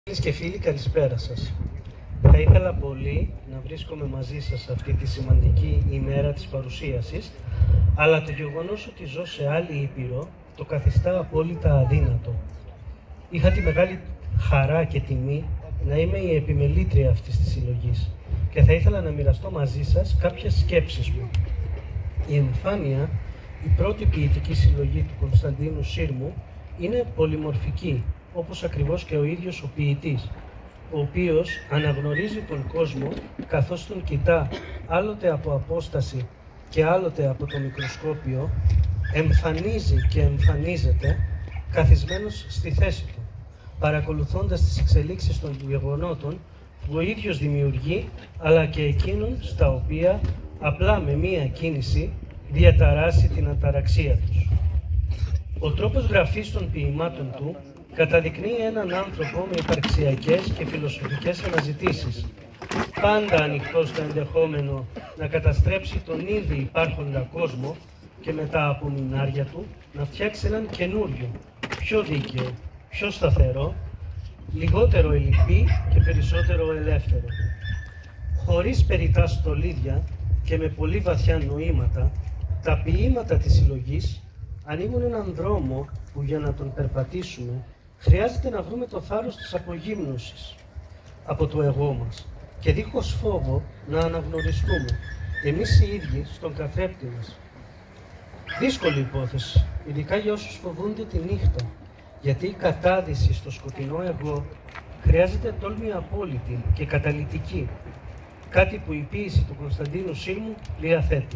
Φίλες και φίλοι, καλησπέρα σας. Θα ήθελα πολύ να βρίσκομαι μαζί σας αυτή τη σημαντική ημέρα της παρουσίασης, αλλά το γεγονός ότι ζω σε άλλη ήπειρο το καθιστά απόλυτα αδύνατο. Είχα τη μεγάλη χαρά και τιμή να είμαι η επιμελήτρια αυτής της συλλογής και θα ήθελα να μοιραστώ μαζί σας κάποιες σκέψεις μου. Η Εμφάνεια, η πρώτη ποιητική συλλογή του Κωνσταντίνου Σύρμου, είναι πολυμορφική, όπως ακριβώς και ο ίδιος ο ποιητής, ο οποίος αναγνωρίζει τον κόσμο καθώς τον κοιτά άλλοτε από απόσταση και άλλοτε από το μικροσκόπιο, εμφανίζει και εμφανίζεται καθισμένος στη θέση του, παρακολουθώντας τις εξελίξεις των γεγονότων που ο ίδιος δημιουργεί, αλλά και εκείνων στα οποία απλά με μία κίνηση διαταράσει την αταραξία τους. Ο τρόπος γραφής των ποιημάτων του καταδεικνύει έναν άνθρωπο με υπαρξιακές και φιλοσοφικές αναζητήσεις, πάντα ανοιχτό στο ενδεχόμενο να καταστρέψει τον ήδη υπάρχοντα κόσμο και με τα απομεινάρια του να φτιάξει έναν καινούριο, πιο δίκαιο, πιο σταθερό, λιγότερο ελλειπή και περισσότερο ελεύθερο. Χωρίς περιττά στολίδια και με πολύ βαθιά νοήματα, τα ποίηματα της συλλογής ανοίγουν έναν δρόμο που για να τον περπατήσουμε χρειάζεται να βρούμε το θάρρος της απογύμνωσης από το εγώ μας και δίχως φόβο να αναγνωριστούμε εμείς οι ίδιοι στον καθρέπτη μας. Δύσκολη υπόθεση, ειδικά για όσους φοβούνται τη νύχτα, γιατί η κατάδυση στο σκοτεινό εγώ χρειάζεται τόλμη απόλυτη και καταλυτική, κάτι που η ποίηση του Κωνσταντίνου Σύρμου διαθέτει.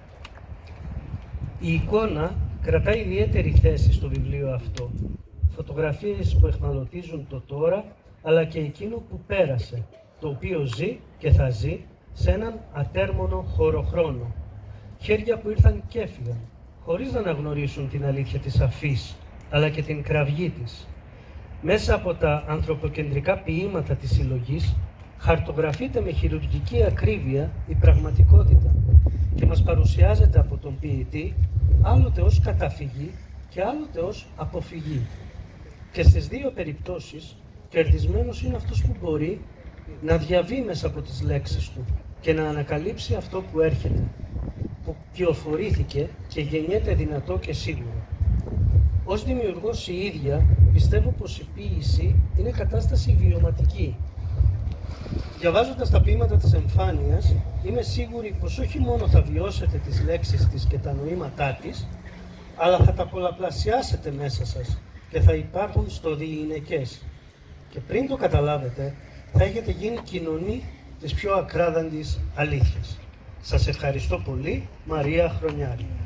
Η εικόνα κρατάει ιδιαίτερη θέση στο βιβλίο αυτό. Φωτογραφίες που εχμαλωτίζουν το τώρα, αλλά και εκείνο που πέρασε, το οποίο ζει και θα ζει σε έναν ατέρμονο χωροχρόνο. Χέρια που ήρθαν και έφυγαν, χωρίς να αναγνωρίσουν την αλήθεια της αφής, αλλά και την κραυγή της. Μέσα από τα ανθρωποκεντρικά ποίηματα της συλλογής, χαρτογραφείται με χειρουργική ακρίβεια η πραγματικότητα και μας παρουσιάζεται από τον ποιητή άλλοτε ως καταφυγή και άλλοτε ως αποφυγή. Και στις δύο περιπτώσεις, κερδισμένος είναι αυτός που μπορεί να διαβεί μέσα από τις λέξεις του και να ανακαλύψει αυτό που έρχεται, που κυοφορήθηκε και γεννιέται δυνατό και σίγουρο. Ως δημιουργός η ίδια, πιστεύω πως η ποίηση είναι κατάσταση βιωματική. Διαβάζοντας τα ποίηματα της Εμφάνειας, είμαι σίγουρη πως όχι μόνο θα βιώσετε τις λέξεις της και τα νοήματά της, αλλά θα τα πολλαπλασιάσετε μέσα σας και θα υπάρχουν στο διηνεκές. Και πριν το καταλάβετε, θα έχετε γίνει κοινωνή της πιο ακράδαντης αλήθειας. Σας ευχαριστώ πολύ, Μαρία Χρονιάρη.